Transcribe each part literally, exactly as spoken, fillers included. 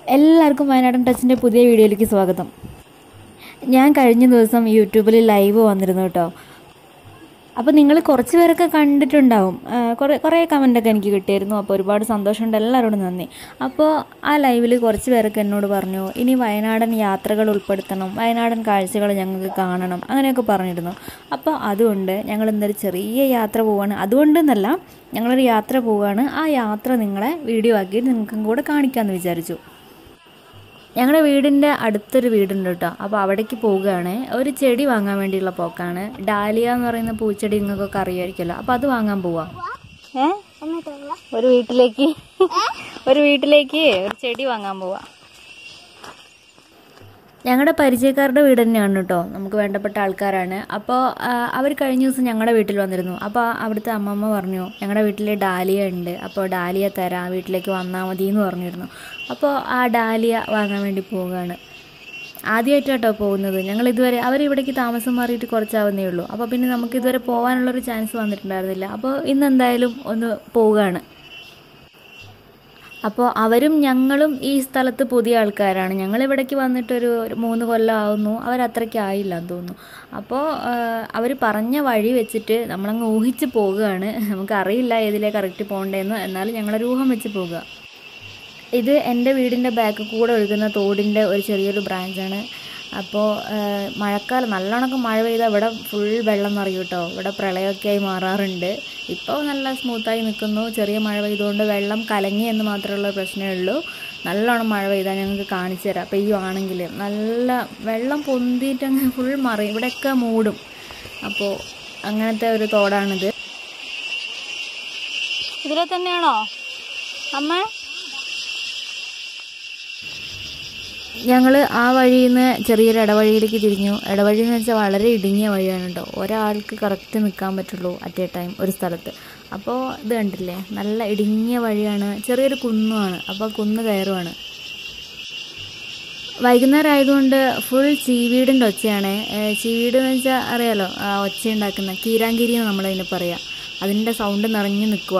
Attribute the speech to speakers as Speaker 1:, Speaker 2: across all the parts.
Speaker 1: എല്ലാവർക്കും വയനാടൻ ടച്ചിൻ്റെ പുതിയ വീഡിയോയിലേക്ക് സ്വാഗതം. ഞാൻ കഴിഞ്ഞ ദിവസം യൂട്യൂബിൽ ലൈവ് വന്നിരുന്നു കേട്ടോ. അപ്പോൾ നിങ്ങൾ കുറച്ച് പേരൊക്കെ കണ്ടിട്ടുണ്ടാവും. കുറേ കുറേ കമൻറ്റൊക്കെ എനിക്ക് കിട്ടിയിരുന്നു. അപ്പോൾ ഒരുപാട് സന്തോഷമുണ്ട്, എല്ലാവരോടും നന്ദി. അപ്പോൾ ആ ലൈവിൽ കുറച്ച് പേരൊക്കെ എന്നോട് പറഞ്ഞു ഇനി വയനാടൻ യാത്രകൾ ഉൾപ്പെടുത്തണം, വയനാടൻ കാഴ്ചകൾ ഞങ്ങൾക്ക് കാണണം, അങ്ങനെയൊക്കെ പറഞ്ഞിരുന്നു. അപ്പോൾ അതുകൊണ്ട് ഞങ്ങൾ എന്തൊരു ചെറിയ യാത്ര പോവുകയാണ്. അതുകൊണ്ടെന്നല്ല, ഞങ്ങളൊരു യാത്ര പോവുകയാണ്. ആ യാത്ര നിങ്ങളെ വീഡിയോ ആക്കി നിങ്ങൾക്കും കൂടെ കാണിക്കാമെന്ന് വിചാരിച്ചു. ഞങ്ങളുടെ വീടിൻ്റെ അടുത്തൊരു വീടുണ്ട് കേട്ടോ. അപ്പോൾ അവിടേക്ക് പോവുകയാണ്. ഒരു ചെടി വാങ്ങാൻ വേണ്ടിയുള്ള പോക്കാണ്. ഡാലിയ എന്ന് പറയുന്ന പൂച്ചെടി നിങ്ങൾക്കൊക്കെ അറിയാമായിരിക്കുമല്ലോ. അപ്പോൾ അത് വാങ്ങാൻ പോവാം. ഏ ഒരു വീട്ടിലേക്ക് ഒരു വീട്ടിലേക്ക് ഒരു ചെടി വാങ്ങാൻ പോവാം. ഞങ്ങളുടെ പരിചയക്കാരുടെ വീട് തന്നെയാണ് കേട്ടോ. നമുക്ക് വേണ്ടപ്പെട്ട ആൾക്കാരാണ്. അപ്പോൾ അവർ കഴിഞ്ഞ ദിവസം ഞങ്ങളുടെ വീട്ടിൽ വന്നിരുന്നു. അപ്പോൾ അവിടുത്തെ അമ്മമ്മ പറഞ്ഞു ഞങ്ങളുടെ വീട്ടിൽ ഡാലിയ ഉണ്ട്, അപ്പോൾ ഡാലിയ തരാം, വീട്ടിലേക്ക് വന്നാൽ മതി എന്ന് പറഞ്ഞിരുന്നു. അപ്പോൾ ആ ഡാലിയ വാങ്ങാൻ വേണ്ടി പോവുകയാണ്. ആദ്യമായിട്ടാട്ടോ പോകുന്നത്. ഞങ്ങൾ ഇതുവരെ അവരിവിടേക്ക് താമസം മാറിയിട്ട് കുറച്ചാവുന്നേ ഉള്ളൂ. അപ്പോൾ പിന്നെ നമുക്ക് ഇതുവരെ പോകാനുള്ളൊരു ചാൻസ് വന്നിട്ടുണ്ടായിരുന്നില്ല. അപ്പോൾ ഇന്നെന്തായാലും ഒന്ന് പോവുകയാണ്. അപ്പോൾ അവരും ഞങ്ങളും ഈ സ്ഥലത്ത് പുതിയ ആൾക്കാരാണ്. ഞങ്ങളിവിടേക്ക് വന്നിട്ടൊരു മൂന്ന് കൊല്ലം ആവുന്നു. അവരത്രയ്ക്ക് ആയില്ല എന്ന് തോന്നുന്നു. അപ്പോൾ അവർ പറഞ്ഞ വഴി വെച്ചിട്ട് നമ്മളങ്ങ് ഊഹിച്ച് പോവുകയാണ്. നമുക്കറിയില്ല ഏതിലേ കറക്റ്റ് പോകേണ്ടതെന്ന്, എന്നാലും ഞങ്ങളൊരു ഊഹം വെച്ച് പോകുക. ഇത് എൻ്റെ വീടിൻ്റെ ബാക്ക് കൂടെ ഒഴുകുന്ന തോടിൻ്റെ ഒരു ചെറിയൊരു ബ്രാഞ്ചാണ്. അപ്പോൾ മഴക്കാലം നല്ലോണമൊക്കെ മഴ പെയ്താൽ ഇവിടെ ഫുൾ വെള്ളം നിറയും കേട്ടോ. ഇവിടെ പ്രളയമൊക്കെ ആയി മാറാറുണ്ട്. ഇപ്പോൾ നല്ല സ്മൂത്തായി നിൽക്കുന്നു. ചെറിയ മഴ പെയ്തുകൊണ്ട് വെള്ളം കലങ്ങി എന്ന് മാത്രമുള്ള പ്രശ്നമേ ഉള്ളൂ. നല്ലോണം മഴ പെയ്താൽ ഞങ്ങൾക്ക് കാണിച്ചു തരാം. പെയ്യുവാണെങ്കിൽ നല്ല വെള്ളം പൊന്തിയിട്ട് അങ്ങ് ഫുൾ മറിയും. ഇവിടെയൊക്കെ മൂടും. അപ്പോൾ അങ്ങനത്തെ ഒരു തോടാണിത്. ഇതിലെ തന്നെയാണോ അമ്മ? ഞങ്ങൾ ആ വഴിയിൽ നിന്ന് ചെറിയൊരു ഇടവഴിയിലേക്ക് തിരിഞ്ഞു. ഇടവഴി എന്ന് വെച്ചാൽ വളരെ ഇടുങ്ങിയ വഴിയാണ് കേട്ടോ. ഒരാൾക്ക് കറക്റ്റ് നിൽക്കാൻ പറ്റുള്ളൂ അറ്റ് എ ടൈം ഒരു സ്ഥലത്ത്. അപ്പോൾ ഇത് കണ്ടില്ലേ, നല്ല ഇടുങ്ങിയ വഴിയാണ്. ചെറിയൊരു കുന്നുമാണ്. അപ്പോൾ കുന്ന് കയറുവാണ്. വൈകുന്നേരം ആയതുകൊണ്ട് ഫുൾ ചീവീടിൻ്റെ ഒച്ചയാണ്. ചീവീട് എന്ന് വെച്ചാൽ അറിയാലോ, ഒച്ച ഉണ്ടാക്കുന്ന കീരാങ്കിരി എന്ന് നമ്മളതിന് പറയാം. അതിൻ്റെ സൗണ്ട് നിറഞ്ഞു നിൽക്കുക.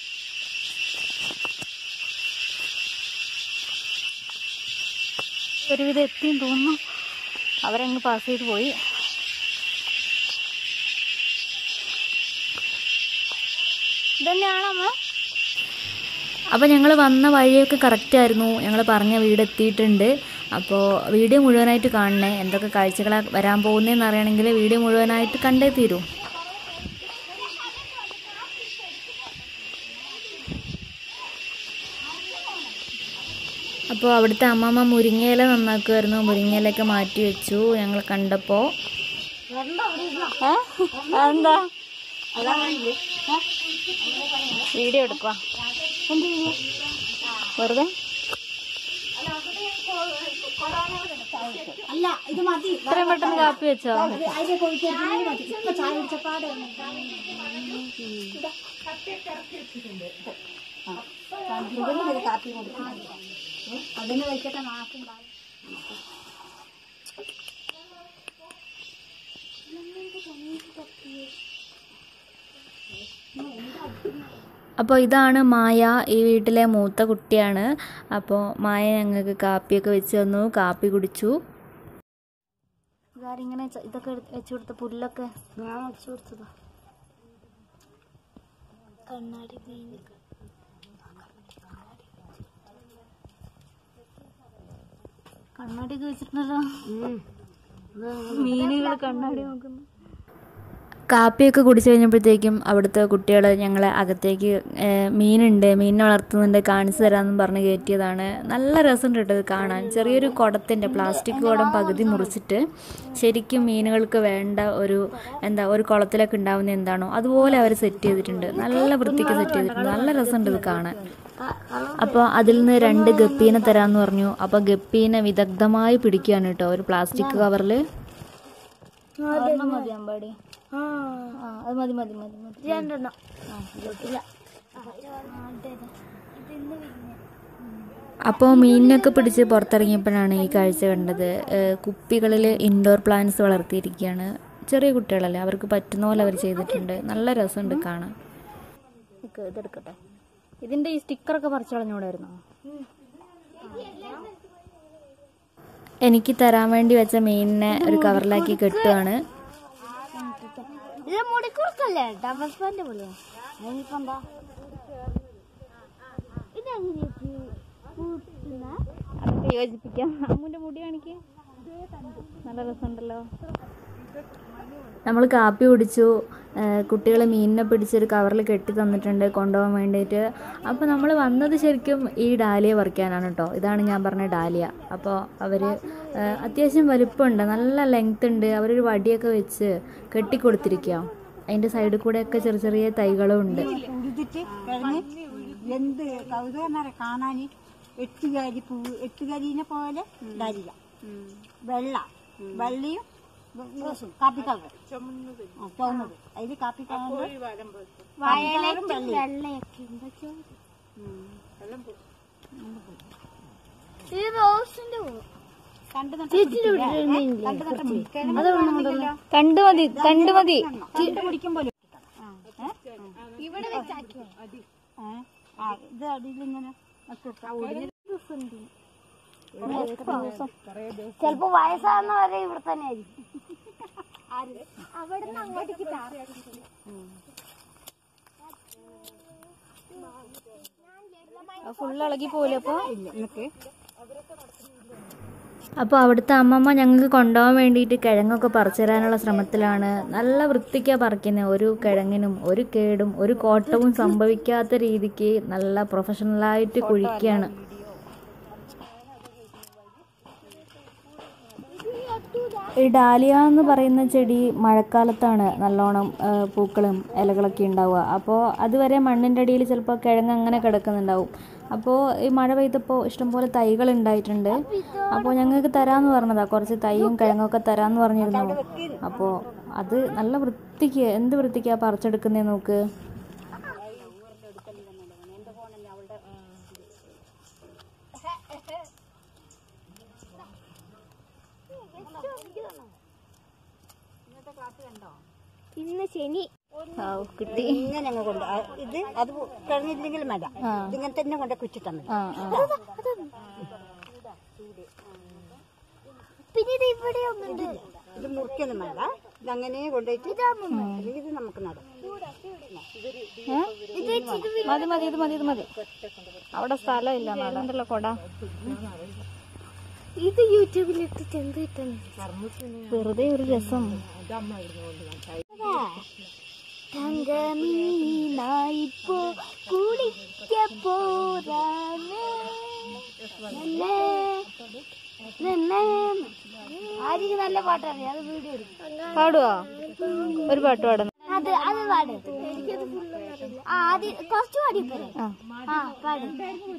Speaker 1: ഒരുവിധം എത്തിയും തോന്നുന്നു. അവരങ്ങ് പാസ് ചെയ്ത് പോയി. ഇതന്നെയാണോ അമ്മ? അപ്പോൾ ഞങ്ങൾ വന്ന വഴിയൊക്കെ കറക്റ്റായിരുന്നു. ഞങ്ങൾ പറഞ്ഞ വീട് എത്തിയിട്ടുണ്ട്. അപ്പോൾ വീഡിയോ മുഴുവനായിട്ട് കാണണേ. എന്തൊക്കെ കാഴ്ചകളാണ് വരാൻ പോകുന്നതെന്ന് അറിയണമെങ്കിൽ വീഡിയോ മുഴുവനായിട്ട് കണ്ടേ തീരൂ. അപ്പോൾ അവിടുത്തെ അമ്മമ്മ മുരിങ്ങയില നന്നാക്കുമായിരുന്നു. മുരിങ്ങയിലൊക്കെ മാറ്റി വെച്ചു ഞങ്ങൾ കണ്ടപ്പോൾ. എന്താ വീഡിയോ എടുക്കുക വെറുതെ? ഇത്രയും പെട്ടെന്ന് കാപ്പി വെച്ചോ? അതിന് വയ്ക്കട്ടെ നാക്കുണ്ടാവും. അപ്പോൾ ഇതാണ് മായ. ഈ വീട്ടിലെ മൂത്ത കുട്ടിയാണ്. അപ്പോൾ മായ ഞങ്ങൾക്ക് കാപ്പിയൊക്കെ വെച്ച് തന്നു. കാപ്പി കുടിച്ചു. ഇങ്ങനെ ഇതൊക്കെ വെച്ചു കൊടുത്ത പുല്ലൊക്കെ ഞാൻ വെച്ചു കൊടുത്തതാ. കണ്ണാടി മീനൊക്കെ കണ്ണാടിയൊക്കെ വെച്ചിട്ടുണ്ടല്ലോ. മീനുകൾ കണ്ണാടി നോക്കുന്നു. കാപ്പിയൊക്കെ കുടിച്ചു കഴിഞ്ഞപ്പോഴത്തേക്കും അവിടുത്തെ കുട്ടികൾ ഞങ്ങളെ അകത്തേക്ക് മീനുണ്ട്, മീനിനെ വളർത്തുന്നുണ്ട്, കാണിച്ചു തരാമെന്നും പറഞ്ഞ് കയറ്റിയതാണ്. നല്ല രസമുണ്ട് കേട്ടോ ഇത് കാണാൻ. ചെറിയൊരു കുടത്തിൻ്റെ പ്ലാസ്റ്റിക് കുടം പകുതി മുറിച്ചിട്ട് ശരിക്കും മീനുകൾക്ക് വേണ്ട ഒരു എന്താ ഒരു കുളത്തിലൊക്കെ ഉണ്ടാവുന്ന എന്താണോ അതുപോലെ അവർ സെറ്റ് ചെയ്തിട്ടുണ്ട്. നല്ല വൃത്തിക്ക് സെറ്റ് ചെയ്തിട്ടുണ്ട്. നല്ല രസമുണ്ട് ഇത് കാണാൻ. അപ്പോൾ അതിൽ നിന്ന് രണ്ട് ഗപ്പീനെ തരാമെന്ന് പറഞ്ഞു. അപ്പോൾ ഗപ്പീനെ വിദഗ്ധമായി പിടിക്കുകയാണ് കേട്ടോ ഒരു പ്ലാസ്റ്റിക് കവറിൽ. മതി അമ്പാടി, അത് മതി മതി മതി മതി രണ്ടെണ്ണം. അപ്പോൾ മീനിനൊക്കെ പിടിച്ച് പുറത്തിറങ്ങിയപ്പോഴാണ് ഈ കാഴ്ച കണ്ടത്. കുപ്പികളിൽ ഇൻഡോർ പ്ലാന്റ്സ് വളർത്തിയിരിക്കുകയാണ്. ചെറിയ കുട്ടികളല്ലേ, അവർക്ക് പറ്റുന്ന പോലെ അവർ ചെയ്തിട്ടുണ്ട്. നല്ല രസമുണ്ട് കാണാൻ. ഇതെടുക്കട്ടെ. ഇതിൻ്റെ ഈ സ്റ്റിക്കറൊക്കെ പറിച്ചു കളഞ്ഞൂടായിരുന്നോ? എനിക്ക് തരാൻ വേണ്ടി വെച്ച മീനിനെ ഒരു കവറിലാക്കി കെട്ടുകയാണ്. അതൊക്കെ യോജിപ്പിക്കാം. അമ്മുന്റെ മുടി കാണിക്ക്, നല്ല രസമുണ്ടല്ലോ. നമ്മൾ കാപ്പി കുടിച്ചു. കുട്ടികൾ മീനിനെ പിടിച്ചൊരു കവറിൽ കെട്ടി തന്നിട്ടുണ്ട് കൊണ്ടുപോകാൻ വേണ്ടിയിട്ട്. അപ്പോൾ നമ്മൾ വന്നത് ശരിക്കും ഈ ഡാലിയ പറിക്കാനാണ് കേട്ടോ. ഇതാണ് ഞാൻ പറഞ്ഞ ഡാലിയ. അപ്പോൾ അവർ അത്യാവശ്യം വലുപ്പമുണ്ട്, നല്ല ലെങ്ത് ഉണ്ട്. അവരൊരു വടിയൊക്കെ വെച്ച് കെട്ടിക്കൊടുത്തിരിക്കുക. അതിൻ്റെ സൈഡിൽ കൂടെയൊക്കെ ചെറിയ ചെറിയ തൈകളും ഉണ്ട്.
Speaker 2: എന്ത് കൗതുകം കാണാൻ. എട്ടുകാരി പൂവ്, എട്ടുകാരിനെ പോലെ ഡാലിയ, വെള്ള വെള്ളയും കാപ്പിക്കളർ ചുവന്നത്. അതിൽ കാപ്പിക്കളർ
Speaker 1: കണ്ടു മതി കണ്ടു മതി
Speaker 2: പിടിക്കുമ്പോൾ ഇവിടെ ഇത് അടിയിലിങ്ങനെ
Speaker 3: ചിലപ്പോ വയസ്സാകുന്നവരെ ഇവിടെ തന്നെ ആയിരിക്കും. അവിടെ അങ്ങോട്ടേക്ക്
Speaker 1: ഫുള്ള് ഇളകി പോലും. അപ്പോൾ അപ്പോൾ അവിടുത്തെ അമ്മമ്മ ഞങ്ങൾക്ക് കൊണ്ടുപോകാൻ വേണ്ടിയിട്ട് കിഴങ്ങൊക്കെ പറിച്ചു തരാനുള്ള ശ്രമത്തിലാണ്. നല്ല വൃത്തിക്കാണ് പറിക്കുന്നത്. ഒരു കിഴങ്ങിനും ഒരു കേടും ഒരു കോട്ടവും സംഭവിക്കാത്ത രീതിക്ക് നല്ല പ്രൊഫഷണലായിട്ട് കുഴിക്കുകയാണ്. ഈ ഡാലിയ എന്ന് പറയുന്ന ചെടി മഴക്കാലത്താണ് നല്ലോണം പൂക്കളും ഇലകളൊക്കെ ഉണ്ടാവുക. അപ്പോൾ അതുവരെ മണ്ണിൻ്റെ അടിയിൽ ചിലപ്പോൾ കിഴങ്ങ് അങ്ങനെ കിടക്കുന്നുണ്ടാവും. അപ്പോൾ ഈ മഴ പെയ്തപ്പോൾ ഇഷ്ടംപോലെ തൈകൾ ഉണ്ടായിട്ടുണ്ട്. അപ്പോൾ ഞങ്ങൾക്ക് തരാമെന്ന് പറഞ്ഞതാണ്, കുറച്ച് തൈയും കിഴങ്ങൊക്കെ തരാമെന്ന് പറഞ്ഞിരുന്നു. അപ്പോൾ അത് നല്ല വൃത്തിക്ക്, എന്ത് വൃത്തിക്കാണ് പറിച്ചെടുക്കുന്നത് നോക്ക്.
Speaker 3: ഇന്ന് ശനി
Speaker 1: കിട്ടി.
Speaker 2: ഇങ്ങനെ അങ്ങ് കൊണ്ട് ഇത് അത് കഴിഞ്ഞില്ലെങ്കിലും വേണ്ട, ഇതിങ്ങനെ തന്നെ കൊണ്ട് കുച്ചിട്ടാണ്.
Speaker 3: പിന്നെ ഇത് ഇവിടെ ഒന്നുണ്ട്.
Speaker 2: ഇത് മുറിക്കൊന്നും വേണ്ട, ഇതങ്ങനെ കൊണ്ടുപോയിട്ട് ഇത് നമുക്ക് നടാം.
Speaker 1: മതി മതി ഇത് മതി ഇത് മതി. അവിടെ സ്ഥലം ഇല്ല, നടണ്ടല്ലോ കൊട.
Speaker 3: ഇത് യൂട്യൂബിൽ ഇട്ടിട്ട് എന്ത് കിട്ടുന്നു?
Speaker 1: വെറുതെ ഒരു രസം.
Speaker 3: തങ്കമീനായിപ്പോ കുളിക്ക പോരാണ്. ആര്യക്ക് നല്ല പാട്ടാണ്, അത് വീഡിയോ
Speaker 1: പാടുവോ? ഒരു പാട്ട് പാടുന്നു.
Speaker 3: അത് അത് പാട്. ആദ്യം കുറച്ച് പാടിയപ്പോലെ. ആ പാടും.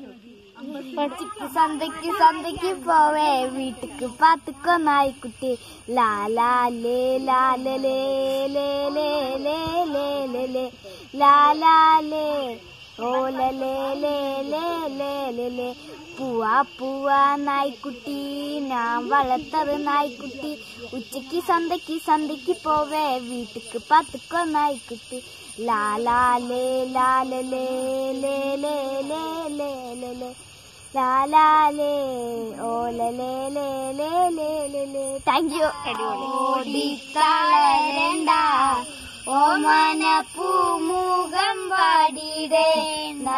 Speaker 3: സന്ധ്യക്ക് സന്ധ്യക്ക് പോവേ വീട്ടിക്ക് പാത്തുക്കോ നായിക്കുട്ടി. ലാലാലേ ലാലലേ ലേ ലേ ലേ ലേ ലേ ലേ ലാലാലേ ഓലലേ ലേ ലേ ലേ ലേ ലേ. പൂവാ പൂവാ നായിക്കുട്ടി ഞാൻ വളർത്തറ് നായിക്കുട്ടി. ഉച്ചക്ക് സന്ധ്യക്ക് സന്ധ്യക്ക് പോവേ വീട്ടിക്ക് പാത്തുക്കോ നായിക്കുട്ടി. ലാലാലേ ലാലലേ ലേ ലേ ലേ ലേ ലേ ലേ ലാലാലേ ഓലലേ ലേ ലേ ലേ ലേ ലേ. Thank you. ഓടിക്കളരണ്ട ഓമന പൂമുഖം വാടിടേണ്ട.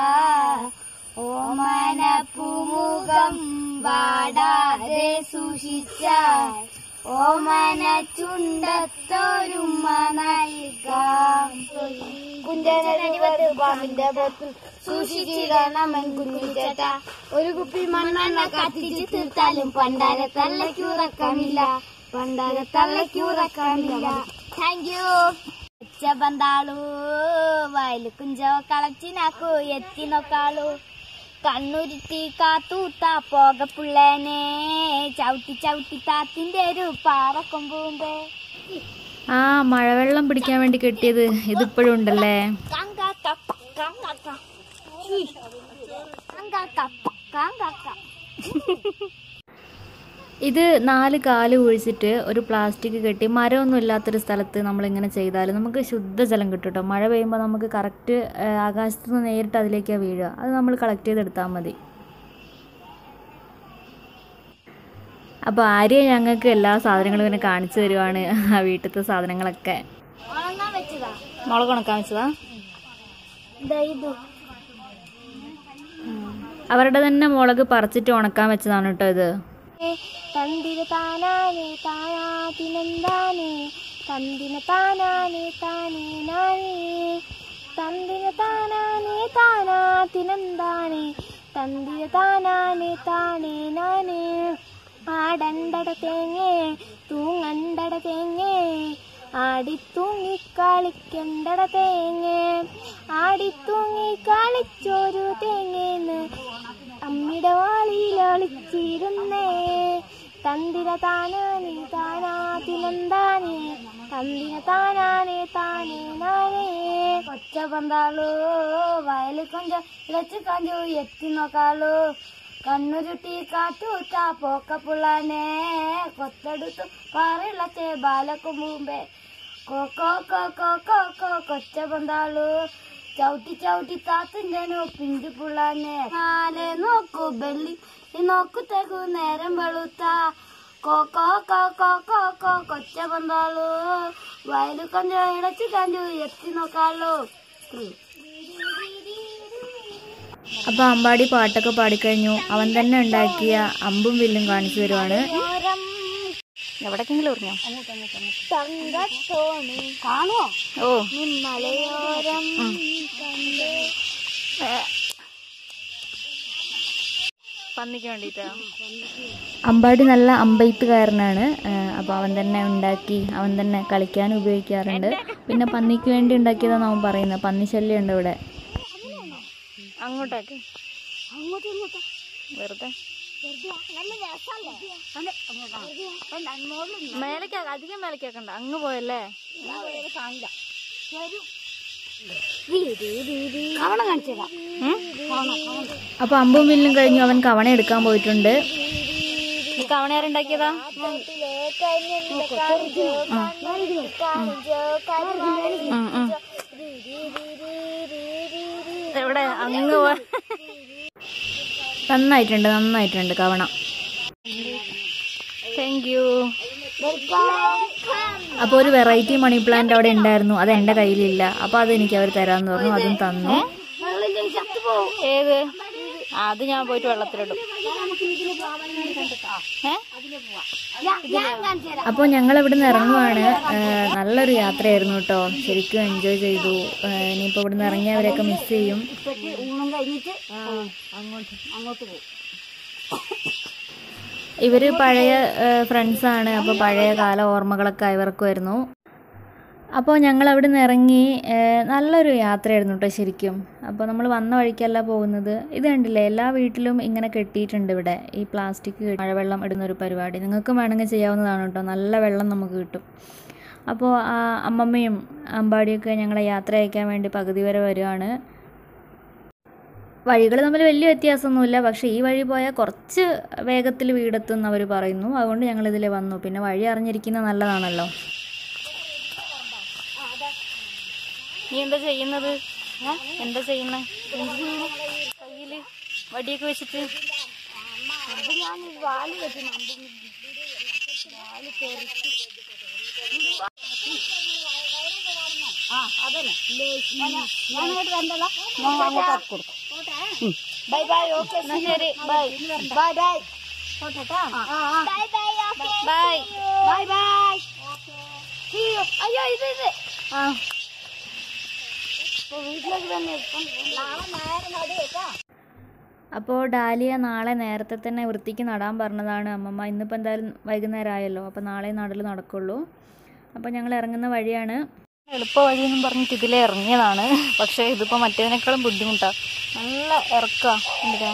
Speaker 3: ഓമന പൂമുഖം വാടാതെ സൂക്ഷിച്ച ഓമന ചുണ്ടത്തൊരുമ നൽകാം. കുഞ്ചനടിവത്ത് പാമ്പിന്റെ പോത്ത് സൂക്ഷിച്ചിടണമെൻ കുഞ്ഞിച്ചേട്ട. ഒരു കുപ്പി മണ്ണെണ്ണ കത്തിച്ച് തീർത്താലും പണ്ടാര തള്ളയ്ക്കുറക്കമില്ല, പണ്ടാര തള്ളയ്ക്കുറക്കമില്ല. Thank you. എച്ച ബന്താളു വയല് കുഞ്ചോ കളച്ചിനാക്കു എത്തി നോക്കാളു. കണ്ണുരുത്തി കാത്തൂത്ത പോകപ്പുള്ളനെ ചവിട്ടി ചവിട്ടി താത്തിന്റെ ഒരു പാറക്കൊമ്പുണ്ട്.
Speaker 1: ആ മഴവെള്ളം പിടിക്കാൻ വേണ്ടി കെട്ടിയത് ഇതിപ്പോഴും ഉണ്ടല്ലേ. ഇത് നാല് കാല് കുഴിച്ചിട്ട് ഒരു പ്ലാസ്റ്റിക് കെട്ടി മരമൊന്നും ഇല്ലാത്തൊരു സ്ഥലത്ത് നമ്മളിങ്ങനെ ചെയ്താൽ നമുക്ക് ശുദ്ധജലം കിട്ടും കേട്ടോ. മഴ പെയ്യുമ്പോൾ നമുക്ക് കറക്റ്റ് ആകാശത്ത് നിന്ന് നേരിട്ട് അതിലേക്കാണ് വീഴുക. അത് നമ്മൾ കളക്ട് ചെയ്തെടുത്താൽ മതി. അപ്പോൾ ആര്യ ഞങ്ങൾക്ക് എല്ലാ സാധനങ്ങളും ഇങ്ങനെ കാണിച്ചു തരുവാണ്, ആ വീട്ടിലത്തെ സാധനങ്ങളൊക്കെ. മുളക് ഉണക്കാൻ വെച്ചതാ? അവരുടെ തന്നെ മുളക് പറിച്ചിട്ട് ഉണക്കാൻ വെച്ചതാണ് കേട്ടോ ഇത്.
Speaker 3: തന്തിര താനാനേ താനാതിനെന്താനേ തന്തിന താനാനേ താനേ നാനേ തന്തിന താനാനേ താനാതിനെന്താനേ തന്തിര താനാനേ താനേ നാനേ ആടണ്ടട തേങ്ങേ തൂങ്ങണ്ടട തേങ്ങേ ആടിത്തൂങ്ങി കളിക്കണ്ടട തേങ്ങേ ആടിത്തൂങ്ങി കളിച്ചൊരു തേങ്ങേന്ന് അമ്മിയുടെ വാളിയിൽ ഒളിച്ചിരുന്നേ തന്തിര താനാനേ താനാതിനെന്താനേ തന്തിന താനാനേ താനേ നാനേ കൊച്ച പന്താളൂ വയലിൽ കൊഞ്ചം ഇളച്ചു കഞ്ചു എത്തി നോക്കാളൂ കണ്ണു ചുട്ടി കാറ്റൂറ്റ പോക്കപ്പുള്ളാനെ കൊത്തെടുത്തു പാറിളച്ചേ ബാലക്കും മുമ്പേ കൊക്കോ കൊക്കോ കൊക്കോ കൊച്ച പന്താളൂ ചവിട്ടി ചവിട്ടി താത്തിൻ്റെനു പിഞ്ചു പുള്ളാനെ നാലെ നോക്കൂ ബെല്ലി നോക്കു തെക്കു നേരം വെളുത്ത കൊക്കോ കൊക്കോ കൊക്കോ കൊച്ച പന്താളൂ വയലു കഞ്ചു ഇടച്ചു കഞ്ചു എത്തി നോക്കാളൂ.
Speaker 1: അപ്പോൾ അമ്പാടി പാട്ടൊക്കെ പാടിക്കഴിഞ്ഞു. അവൻ തന്നെ ഉണ്ടാക്കിയ അമ്പും വില്ലും കാണിച്ചു തരുവാണ്. എവിടേക്കെങ്കിലും പറഞ്ഞോ?
Speaker 3: കാണോ?
Speaker 1: ഓ
Speaker 3: മലയോരം
Speaker 1: പന്നിക്ക് വേണ്ടിയിട്ടാ. അമ്പാടി നല്ല അമ്പെയ്ത്തുകാരനാണ്. അപ്പോൾ അവൻ തന്നെ ഉണ്ടാക്കി അവൻ തന്നെ കളിക്കാൻ ഉപയോഗിക്കാറുണ്ട്. പിന്നെ പന്നിക്ക് വേണ്ടി ഉണ്ടാക്കിയതാണ് അവൻ പറയുന്നത്. പന്നി ശല്യം ഉണ്ട് ഇവിടെ. അങ്ങോട്ടേക്ക്
Speaker 3: അങ്ങോട്ടും ഇങ്ങോട്ടും
Speaker 1: വെറുതെ
Speaker 3: മേലേക്ക്
Speaker 1: അധികം മേലേക്കാക്കണ്ട. അങ്ങ് പോയല്ലേ? അപ്പൊ അമ്പും വില്ലും കഴിഞ്ഞു അവൻ കവണ എടുക്കാൻ പോയിട്ടുണ്ട്. ഈ കവണ ആരുണ്ടാക്കിയതാ? എവിടെ? അങ്ങ് നന്നായിട്ടുണ്ട് നന്നായിട്ടുണ്ട് കവണ. Thank you. അപ്പോൾ ഒരു വെറൈറ്റി മണി പ്ലാന്റ് അവിടെ ഉണ്ടായിരുന്നു. അത് എൻ്റെ കയ്യിലില്ല. അപ്പോൾ അതെനിക്ക് അവർ തരാമെന്ന് പറഞ്ഞു. അതും തന്നു. ഏത്? അത് ഞാൻ പോയിട്ട് വെള്ളത്തിലിടും. അപ്പോൾ ഞങ്ങൾ ഇവിടെ നിന്ന് ഇറങ്ങുവാണ്. നല്ലൊരു യാത്രയായിരുന്നു കേട്ടോ. ശരിക്കും എൻജോയ് ചെയ്തു. ഇനിയിപ്പോൾ ഇവിടെ നിന്ന് ഇറങ്ങിയവരെയൊക്കെ മിസ് ചെയ്യും. ഇവര് പഴയ ഫ്രണ്ട്സാണ്. അപ്പോൾ പഴയ കാല ഓർമ്മകളൊക്കെ ഇവർക്കുമായിരുന്നു. അപ്പോൾ ഞങ്ങൾ അവിടെ നിന്ന് ഇറങ്ങി. നല്ലൊരു യാത്രയായിരുന്നു കേട്ടോ ശരിക്കും. അപ്പോൾ നമ്മൾ വന്ന വഴിക്കല്ല പോകുന്നത്. ഇത് കണ്ടില്ലേ, എല്ലാ വീട്ടിലും ഇങ്ങനെ കെട്ടിയിട്ടുണ്ട് ഇവിടെ ഈ പ്ലാസ്റ്റിക് മഴവെള്ളം ഇടുന്നൊരു പരിപാടി. നിങ്ങൾക്കും വേണമെങ്കിൽ ചെയ്യാവുന്നതാണ് കേട്ടോ. നല്ല വെള്ളം നമുക്ക് കിട്ടും. അപ്പോൾ അമ്മമ്മയും അമ്പാടിയൊക്കെ ഞങ്ങളെ യാത്ര അയക്കാൻ വേണ്ടി പകുതി വരെ വരുവാണ്. വഴികൾ തമ്മിൽ വലിയ വ്യത്യാസമൊന്നുമില്ല. പക്ഷേ ഈ വഴി പോയാൽ കുറച്ച് വേഗത്തിൽ വീടെത്തുമെന്ന് അവർ പറയുന്നു. അതുകൊണ്ട് ഞങ്ങളിതിൽ വന്നു. പിന്നെ വഴി അറിഞ്ഞിരിക്കുന്നത് നല്ലതാണല്ലോ. നീ എന്താ ചെയ്യുന്നത്? എന്താ ചെയ്യുന്നത്? കയ്യില് വടിയൊക്കെ വെച്ചിട്ട്
Speaker 2: ആ അതന്നെ ഞാനങ്ങോട്ട് വന്നല്ലോ. ഞാൻ അങ്ങോട്ട് ആക്കി കൊടുക്കും. Bye bye. ഓക്കെ ശരി. Bye bye bye. Bye bye bye. അയ്യോ ഇത് ഇത് ആ വീട്ടിലേക്ക് തന്നെ നാളെ നേരം നടി കേട്ടോ.
Speaker 1: അപ്പോൾ ഡാലിയ നാളെ നേരത്തെ തന്നെ വൃത്തിക്ക് നടാൻ പറഞ്ഞതാണ് അമ്മമ്മ. ഇന്നിപ്പോൾ എന്തായാലും വൈകുന്നേരം ആയല്ലോ. അപ്പോൾ നാളെ നടൽ നടക്കുള്ളൂ. അപ്പോൾ ഞങ്ങൾ ഇറങ്ങുന്ന വഴിയാണ്. എളുപ്പ വഴിയെന്നും പറഞ്ഞിട്ട് ഇതിലേ ഇറങ്ങിയതാണ്. പക്ഷേ ഇതിപ്പോൾ മറ്റേതിനേക്കാളും ബുദ്ധിമുട്ടാണ്. നല്ല ഇറക്കാം. എന്താ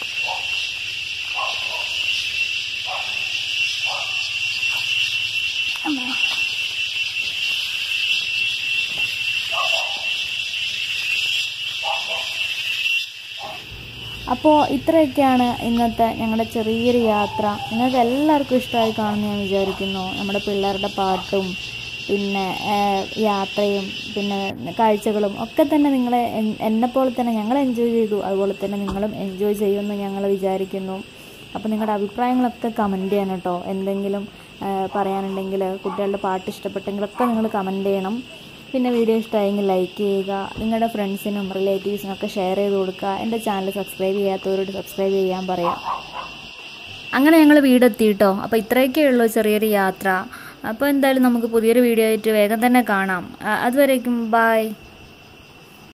Speaker 1: അപ്പോൾ ഇത്രയൊക്കെയാണ് ഇന്നത്തെ ഞങ്ങളുടെ ചെറിയൊരു യാത്ര. നിങ്ങൾക്ക് എല്ലാവർക്കും ഇഷ്ടമായി കാണുമെന്ന് ഞാൻ വിചാരിക്കുന്നു. നമ്മുടെ പിള്ളേരുടെ പാട്ടും പിന്നെ യാത്രയും പിന്നെ കാഴ്ചകളും ഒക്കെ തന്നെ നിങ്ങളെ എന്നെപ്പോലെ തന്നെ ഞങ്ങൾ എൻജോയ് ചെയ്തു. അതുപോലെ തന്നെ നിങ്ങളും എൻജോയ് ചെയ്യുമെന്ന് ഞങ്ങൾ വിചാരിക്കുന്നു. അപ്പോൾ നിങ്ങളുടെ അഭിപ്രായങ്ങളൊക്കെ കമൻറ്റ് ചെയ്യണം കേട്ടോ. എന്തെങ്കിലും പറയാനുണ്ടെങ്കിൽ, കുട്ടികളുടെ പാട്ട് ഇഷ്ടപ്പെട്ടെങ്കിലൊക്കെ നിങ്ങൾ കമൻറ്റ് ചെയ്യണം. പിന്നെ വീഡിയോ ഇഷ്ടമായെങ്കിൽ ലൈക്ക് ചെയ്യുക, നിങ്ങളുടെ ഫ്രണ്ട്സിനും റിലേറ്റീവ്സിനും ഒക്കെ ഷെയർ ചെയ്ത് കൊടുക്കുക. എൻ്റെ ചാനൽ സബ്സ്ക്രൈബ് ചെയ്യാത്തവരോട് സബ്സ്ക്രൈബ് ചെയ്യാൻ പറയാം. അങ്ങനെ ഞങ്ങൾ വീടെത്തി കേട്ടോ. അപ്പോൾ ഇത്രയൊക്കെ ഉള്ളൂ ചെറിയൊരു യാത്ര. അപ്പോൾ എന്തായാലും നമുക്ക് പുതിയൊരു വീഡിയോ ആയിട്ട് വേഗം തന്നെ കാണാം. അതുവരേക്കും ബായ്.